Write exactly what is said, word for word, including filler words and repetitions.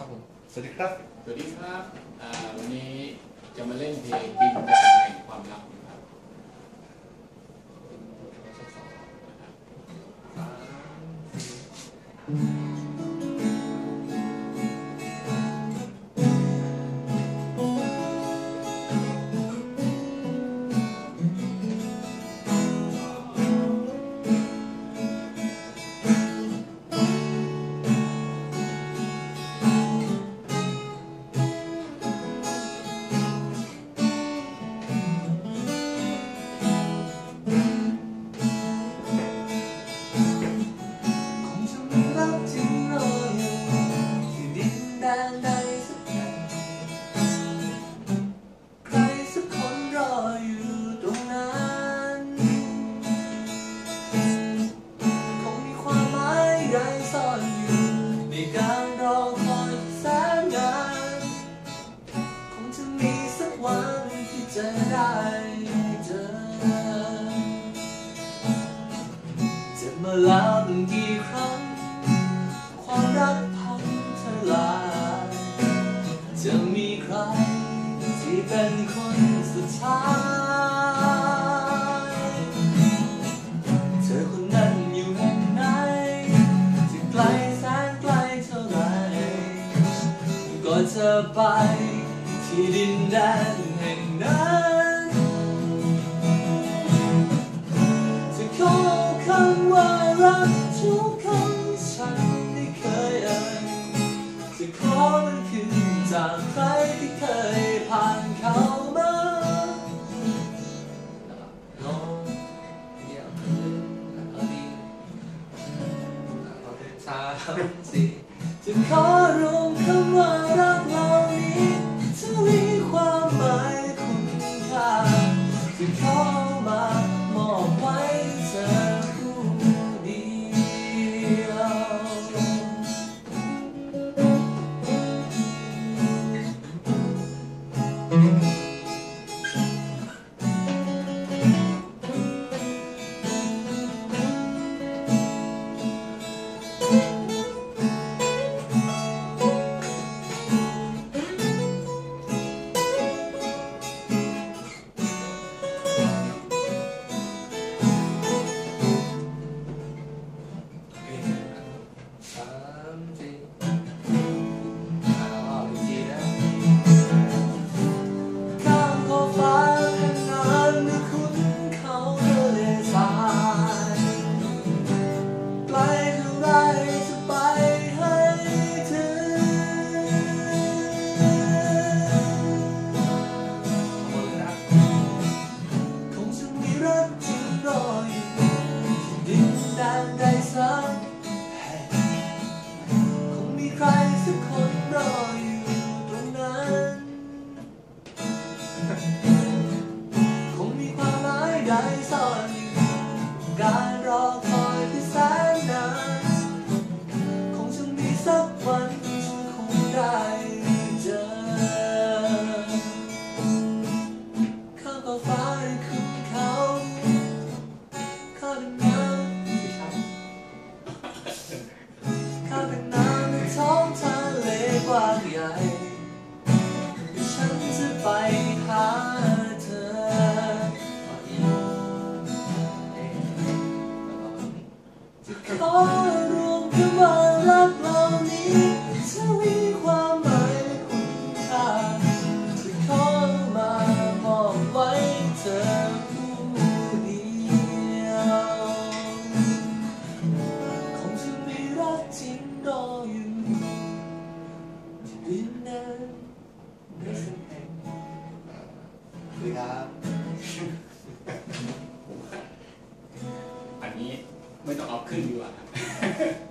ครับผมสวัสดีครับสวัสดีครับวันนี้จะมาเล่นเพลงดินแดนแห่งความลับนะครับจะได้เจอเจ็บมาแล้วตั้งกี่ครั้งความรักพังทลายจะมีใครที่เป็นคนสุดท้ายเธอคนนั้นอยู่แห่งไหนจะไกลแสนไกลเท่าไรก่อนเธอไปที่ดินแดนแห่งนั้นจะขอคำว่ารักทุกคำฉันที่เคยเอ่ยจะขอมันคืนจากใครที่เคยผ่านเขามาลองเดียวคืนเอาดีเอาเป็นสามสี่จะขอรวมคำว่ารักเหล่านี้จะมีความหมายคุณค่าจะเข้ามามอบไว้เธอผู้เดียวสักคนรออยู่ตรงนั้นคงมีความหมายใดซ่อนอยู่การรอคอยที่แสนนานคงจะมีสักวันฉันคงได้เจอข้าก็ฟ้าได้ขึ้นเขาข้าเป็นน้ำข้าเป็นน้ำในท้องทะเลกว้างใหญ่ฉันจะไปหาเธอจะขอรวมคำว่ารักเหล่านี้จะมีความหมายและคุณค่าจะขอมามอบไว้เธอผู้เดียวคงจะมีรักจริงรออยู่ที่ดินแดนในสักแห่งสวัสดีครับอันนี้ไม่ต้องเอาขึ้นดีกว่า